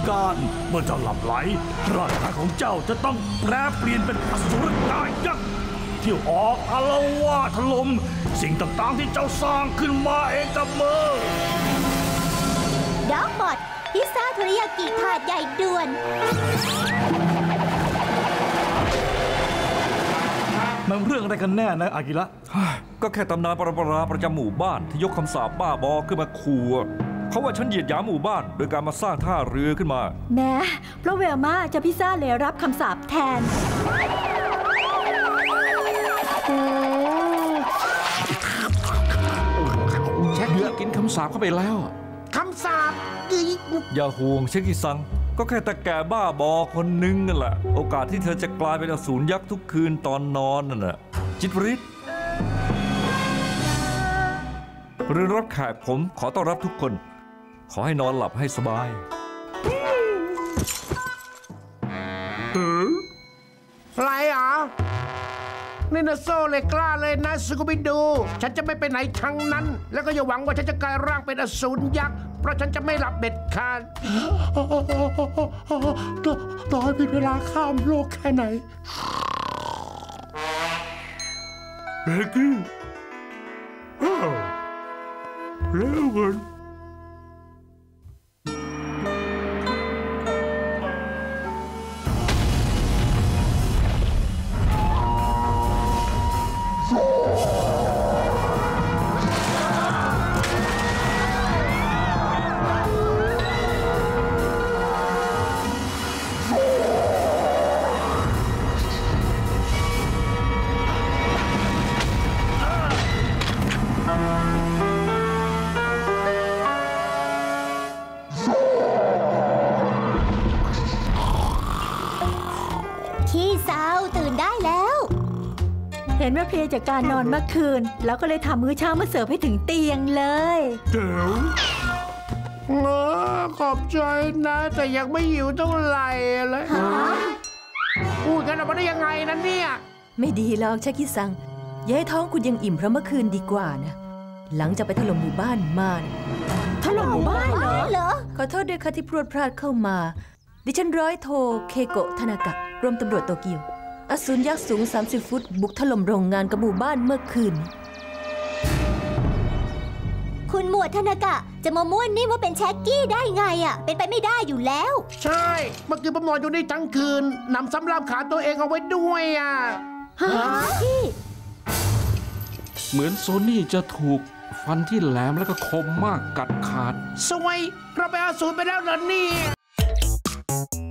การเมื่อเจ้าหลับไหลร่างกายของเจ้าจะต้องแปรเปลี่ยนเป็นอสูรกายยักษ์ที่ออกอาละวาดถล่มสิ่งต่างๆที่เจ้าสร้างขึ้นมาเองกับมือด็อกบอทพิซซ่าเทริยากิถาดใหญ่ด่วนมันเรื่องอะไรกันแน่นะอากิระก็แค่ตำนานปรำปราประจำหมู่บ้านที่ยกคำสาปบ้าบอขึ้นมาขู่เขาว่าฉันเหยียดหยามหมู่บ้านโดยการมาสร้างท่าเรือขึ้นมาแม้เพราะเวลมาจะพิซซ่าเลยรับคำสาปแทนแช็กกี้กินคำสาปเข้าไปแล้วคำสาปอย่าห่วงเชคิซังก็แค่ตะแก่บ้าบอคนนึงนั่นแหละโอกาสที่เธอจะกลายเป็นอสูรยักษ์ทุกคืนตอนนอนนั่นแหละจิตริศหรือรับแขกผมขอต้อนรับทุกคนขอให้นอนหลับให้สบายอะไรอ่ะนี่นะโซ่เลยกล้าเลยนะสกูบิดูฉันจะไม่ไปไหนทั้งนั้นแล้วก็อย่าหวังว่าฉันจะกลายร่างเป็นอสูรยักษ์เพราะฉันจะไม่หลับเด็ดขาดต่อให้เป็นเวลาข้ามโลกแค่ไหนเบกกี้แล้วกันเห็นว่าเพลียจากการนอนเมื่อคืนแล้วก็เลยทำมื้อเช้ามาเสิร์ฟให้ถึงเตียงเลยเจ๋วขอบใจนะแต่ยังไม่หิวเท่าไหร่เลยพูดกันออกมาได้ยังไงนะเนี่ยไม่ดีหรอกชาคิซังอย่าให้ท้องคุณยังอิ่มเพราะเมื่อคืนดีกว่านะหลังจากไปถล่มหมู่บ้านมาถล่มหมู่บ้านเหรอขอโทษด้วยค่ะที่พรวดพลาดเข้ามาดิฉันร้อยโทเคโกะทานากะรวมตำรวจโตเกียวอสูรยักษ์สูง30 ฟุตบุกถล่มโรงงานกับหมู่บ้านเมื่อคืนคุณหมวดธนากะจะมาม้วนนี่ว่าเป็นแช็กกี้ได้ไงอ่ะเป็นไปไม่ได้อยู่แล้วใช่เมื่อคืนผมนอนอยู่นี่ทั้งคืนนำซ้ำรามขาตัวเองเอาไว้ด้วยอ่ะเหมือนโซนี่จะถูกฟันที่แหลมแล้วก็คมมากกัดขาดสวยเราไปอสูรไปแล้วเหรอนี่